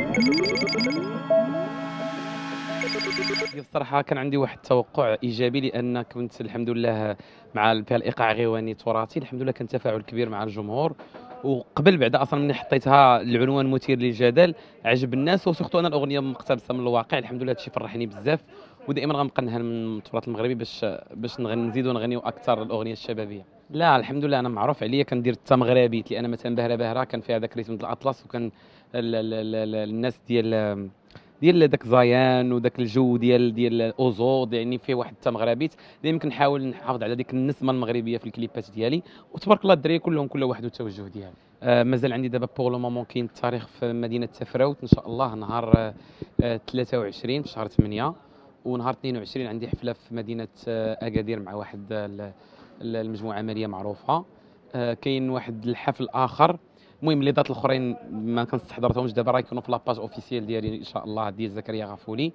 الصراحة كان عندي واحد التوقع إيجابي، لأن كنت الحمد لله مع فيها الإيقاع غيواني تراثي، الحمد لله كان تفاعل كبير مع الجمهور. وقبل بعد أصلا ملي حطيتها العنوان مثير للجدل عجب الناس، وسورتو أنا الأغنية مقتبسة من الواقع، الحمد لله هادشي فرحني بزاف. ودائما غنبقى نهل من التراث المغربي باش نزيدو نغنيو أكثر الأغنية الشبابية. لا الحمد لله انا معروف عليا كندير التمغربيت، لان مثلا بهره بهره كان فيها داك ريتم ديال الاطلس، وكان الناس ديال داك زيان وداك الجو ديال اوزو، يعني فيه واحد التمغربيت. دائما كنحاول نحافظ على ديك النسمه المغربيه في الكليبات ديالي، وتبارك الله الدراري كلهم كل واحد والتوجه ديالو. مازال عندي دابا بور لو مومون كاين التاريخ في مدينه تفراوت ان شاء الله نهار 23 في شهر 8، ونهار 22 عندي حفله في مدينه اكادير مع واحد المجموعه ماليه معروفه. كاين واحد الحفل اخر، المهم لي دات الاخرين ما كنستحضرتهمش دابا، راه يكونوا في لاباج اوفيسيال ديالي ان شاء الله ديال زكريا غافولي.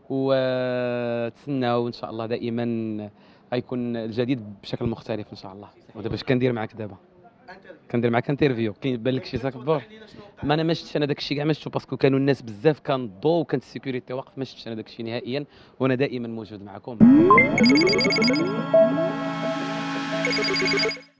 وتسناو ان شاء الله دائما غيكون الجديد بشكل مختلف ان شاء الله. ودابا اش كندير معاك دابا؟ كندير معاك انترفيو، كيبان لك شي ساك الدور؟ ما انا ما شفتش انا داك الشيء كاع، ما شفتو باسكو كانوا الناس بزاف كنضو وكانت السيكوريتي واقف، ما شفتش انا داك الشيء نهائيا. وانا دائما موجود معكم.